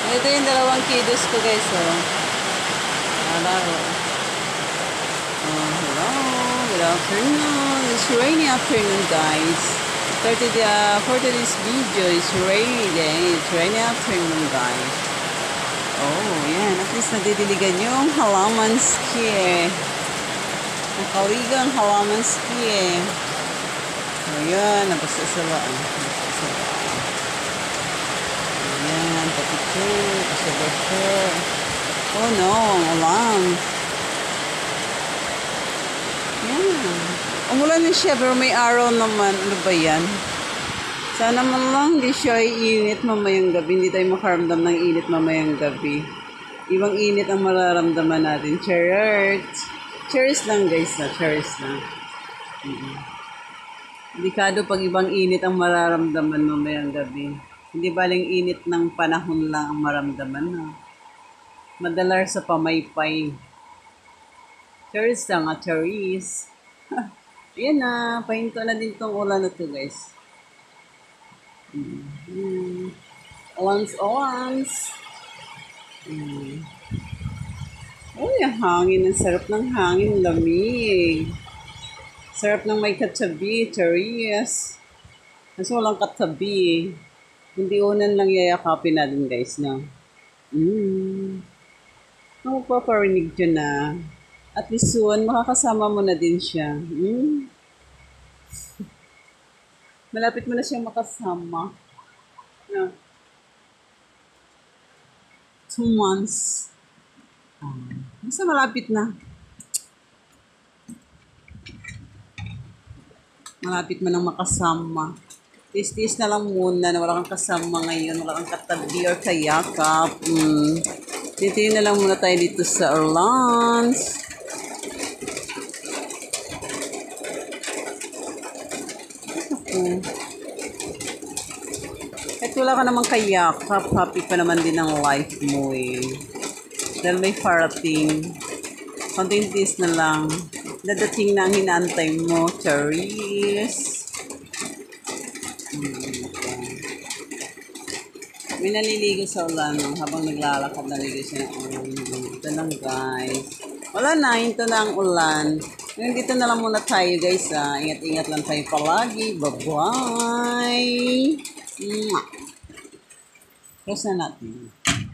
Ito yung dalawang kiddos ko guys, oh. Laro. Oh, hello. Good afternoon. It's rainy afternoon, guys. For today's video, it's rainy day. It's rainy afternoon, guys. Oh, yan. At least nadidiligan yung halaman ski. Nakaligang halaman ski. Oh, yan. Nabasa sila. Ayan, pati ito. Oh no, ang ulan. Yan. Umulan na siya, pero may araw naman. Ano ba yan? Sana man lang hindi siya iinit mamayang gabi. Hindi tayo makaramdam ng init mamayang gabi. Ibang init ang mararamdaman natin. Cheers lang guys. Cheers lang. Delikado pag ibang init ang mararamdaman mamayang gabi. Hindi baling init ng panahon lang ang maramdaman. Ha? Madalar sa pamaypay. Cheers lang cheers. Ayan na, pahinto na din tong ulan na to guys. Once. Oh, yung hangin. Ang sarap ng hangin. Lamig. Sarap ng may katabi. Cheers. Kasi walang katabi. Hindi unan lang yayakapin natin guys. No? Magpaparinig dyan na. At least soon, makakasama mo na din siya. Malapit mo na siyang makasama. No. 2 months. Basta malapit na. Malapit mo nang makasama. Tis-tis na lang muna na wala kang kasama ngayon. Wala kang katabi or kayakap. Dito na lang muna tayo dito sa Orleans. Kahit wala ka namang kayakap, happy pa naman din ang life mo eh. Dahil may parating. Konting tis na lang. Dadating na ang hinaantay mo. Cheers! May naliligo sa ulan habang naglalakad, naligo siya ng ulan. Ito lang guys. Wala na, ito na ang ulan. Ngayon dito na lang muna tayo guys. Ingat-ingat lang tayo palagi. Bye-bye! Close na natin.